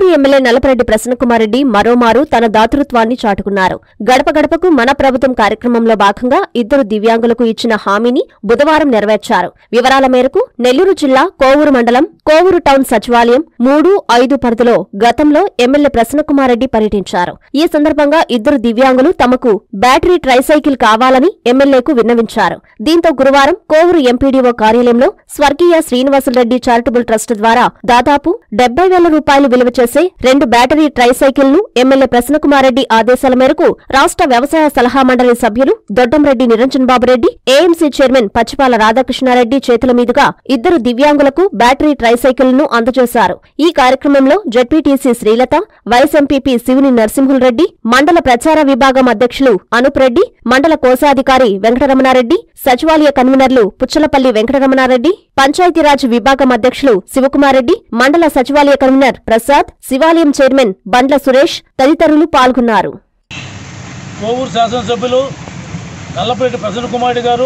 MLA Nallapareddy Prasanna Kumar Reddy మరోమారు తన దాతృత్వాన్ని చాటుకున్నారు. గడప గడపకు మన ప్రభుత్వం కార్యక్రమంలో భాగంగా ఇద్దరు దివ్యాంగులకు ఇచ్చిన హామీని బుధవారం నెరవేర్చారు. వివరాల మేరకు నెల్లూరు జిల్లా కోవూరు మండలం కోవూరు టౌన్ సచివాలయం 3-5 పరిధిలో గతంలో ఎమ్మెల్యే ప్రసన్నకుమార్ రెడ్డి పర్యటించారు. ఈ సందర్భంగా ఇద్దరు దివ్యాంగులు తమకు బ్యాటరీ ట్రైసైకిల్ కావాలని ఎమ్మెల్యేకు విన్నవించారు. దీంతో గురువారం కోవూరు ఎంపీడీఓ కార్యాలయంలో స్వర్గీయ శ్రీనివాసులరెడ్డి చారిటబుల్ ట్రస్ట్ ద్వారా దాదాపు 70,000 రూపాయలు విలువ చేసే 2 బ్యాటరీ ట్రైసైకిల్ ను ఎమ్మెల్యే ప్రసన్నకుమార్ రెడ్డి ఆదేశాల మేరకు రాష్ట్ర వ్యవసాయ సలహా మండలి సభ్యులు దొడ్డంరెడ్డి నిరంజన్ బాబురెడ్డి, ఏఎంసీ చైర్మన్ పచ్చిపాల రాధాకృష్ణారెడ్డి చేతుల మీదుగా ఇద్దరు దివ్యాంగులకు బ్యాటరీ ట్రైసైకిల్ ను అందజేశారు. ఈ కార్యక్రమంలో జెడ్పీటీసీ శ్రీలత, వైస్ ఎంపీపీ శివుని నరసింహులరెడ్డి, మండల ప్రచార విభాగం అధ్యక్షులు అనూప్ రెడ్డి, మండల కోశాధికారి వెంకటరమణారెడ్డి, సచివాలయ కన్వీనర్లు పుచ్చలపల్లి వెంకటరమణారెడ్డి, పంచాయతీరాజ్ విభాగం అధ్యక్షులు శివకుమార్ రెడ్డి, మండల సచివాలయ కన్వీనర్ ప్రసాద్, శివాలయం చైర్మన్ బండ్ల సురేష్ తదితరులు పాల్గొన్నారు. కోవూరు శాసనసభ్యులు నల్లపరెడ్డి ప్రసన్నకుమార్ గారు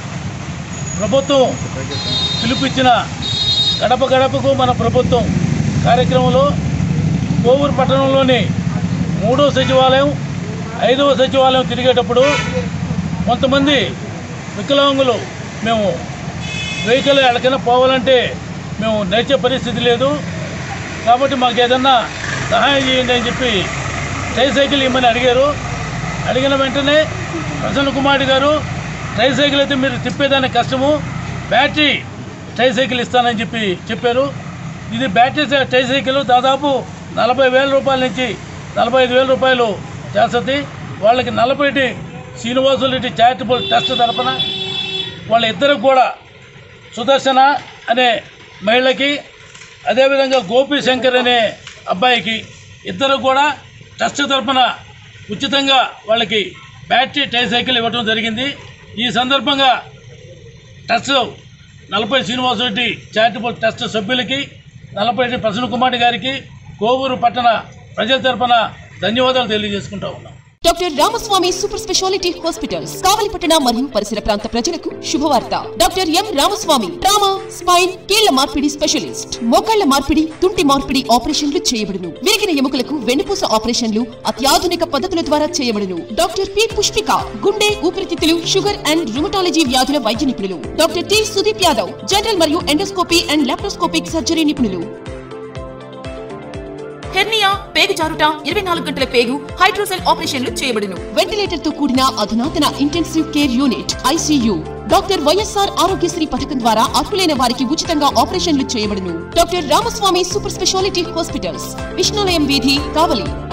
ప్రభుత్వం పిలుపిచ్చిన గడప గడపకు మన ప్రభుత్వం కార్యక్రమంలో కోవూరు పట్టణంలోని 3వ సచివాలయం 5వ సచివాలయం తిరిగేటప్పుడు కొంతమంది వికలాంగులు మేము వెహికల్ ఎక్కడికైనా పోవాలంటే మేము నడిచే పరిస్థితి లేదు, కాబట్టి మాకు ఏదన్నా సహాయం చేయండి అని చెప్పి ట్రైసైకిల్ ఇమ్మని అడిగారు. అడిగిన వెంటనే ప్రసన్నకుమార్ గారు ట్రైసైకిల్ అయితే మీరు తిప్పేదానికి కష్టము, బ్యాటరీ ట్రైసైకిల్ ఇస్తానని చెప్పారు. ఇది బ్యాటరీ ట్రైసైకిల్ దాదాపు 40,000 రూపాయల నుంచి 45,000 రూపాయలు చేస్తుంది. వాళ్ళకి నల్లపరెడ్డి శ్రీనివాసులరెడ్డి చారిటబుల్ ట్రస్ట్ తరఫున వాళ్ళిద్దరికి కూడా సుదర్శన అనే మహిళకి, అదేవిధంగా గోపి శంకర్ అనే అబ్బాయికి ఇద్దరు కూడా ట్రస్ట్ తరఫున ఉచితంగా వాళ్ళకి బ్యాటరీ ట్రైసైకిల్ ఇవ్వడం జరిగింది. ఈ సందర్భంగా trust Nallapareddy Srinivasulureddy charitable trust సభ్యులకి, నల్లపరెడ్డి ప్రసన్నకుమార్ గారికి, కోవూరు పట్టణ ప్రజల తరఫున ధన్యవాదాలు తెలియజేసుకుంటా ఉన్నాం. Doctor Ramaswamy super speciality hospitals కావలిపట్టణ మరియు పరిసర ప్రాంత ప్రజలకు శుభవార్త. Doctor M Ramaswamy trauma, spine, కీళ్ల మార్పిడి స్పెషలిస్ట్, మోకాళ్ల మార్పిడి, తుంటి మార్పిడి ఆపరేషన్లు చేయబడును. విరిగిన ఎముకలకు వెన్నుపూస ఆపరేషన్లు అత్యాధునిక పద్ధతుల ద్వారా చేయబడును. డాక్టర్ పి పుష్పిక గుండె, ఊపిరితిత్తులు, షుగర్ అండ్ రుమటాలజీ వ్యాధుల వైద్య నిపుణులు. Doctor T Sudeep Yadav general మరియు ఎండోస్కోపీ అండ్ లాప్రోస్కోపిక్ సర్జరీ నిపుణులు. హెర్నియా, పేగు జారుట, 24 గంటల పేగు, హైడ్రోసెల్ ఆపరేషన్లు చేయబడును. వెంటిలేటర్ తో కూడిన అధునాతన intensive care unit ICU. Doctor YSR Aarogyasri పథకం ద్వారా అర్హులైన వారికి ఉచితంగా ఆపరేషన్లు చేయబడును. Doctor Ramaswamy super speciality hospitals, Vishnulayam వీధి, కావలి.